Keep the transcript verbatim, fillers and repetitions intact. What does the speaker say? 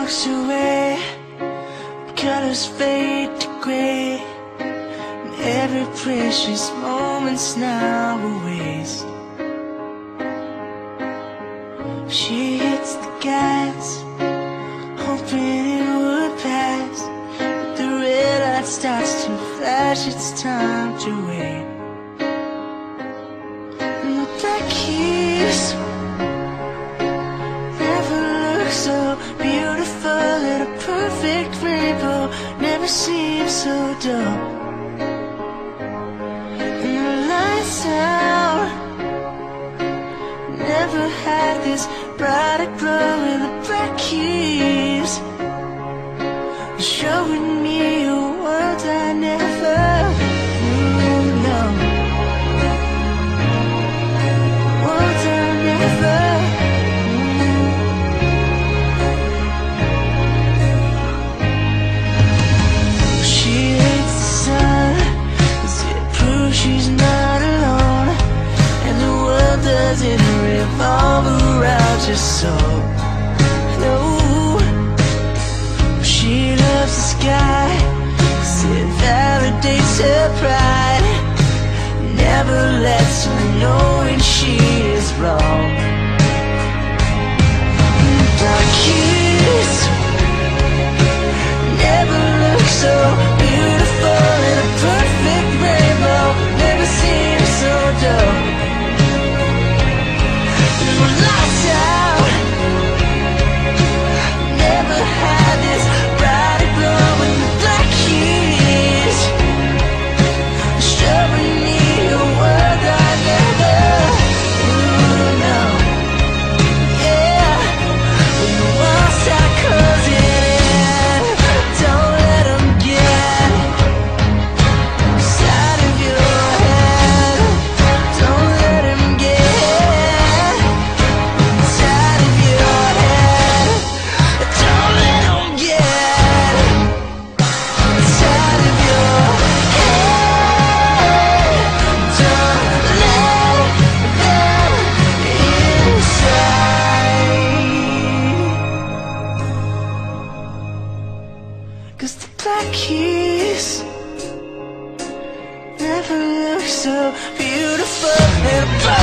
walks away, colors fade to gray, and every precious moment's now a waste. She hits the gas, hoping it would pass, but the red light starts to flash. It's time to wait. And the black keys never look so beautiful, and a perfect rainbow never seems so dull. And the lights out never had this brighter glow, and the black keys showing me a world I never knew. No, world I never knew. She hates the sun, 'cause it proves she's not alone, and the world doesn't revolve around your soul. No, she loves the sky, 'cause it validates her pride, never lets her know when she is wrong. Dark keys never look so beautiful, and a perfect rainbow never seems so dull. Lights out never had this brighter glow, and the black keys showing me a world I never knew. No, yeah, when the walls start closing in, don't let them get inside of your head. Don't let them get inside of your head. Don't let them get inside of your head. Don't let them inside. 'Cause the black keys never look so beautiful, and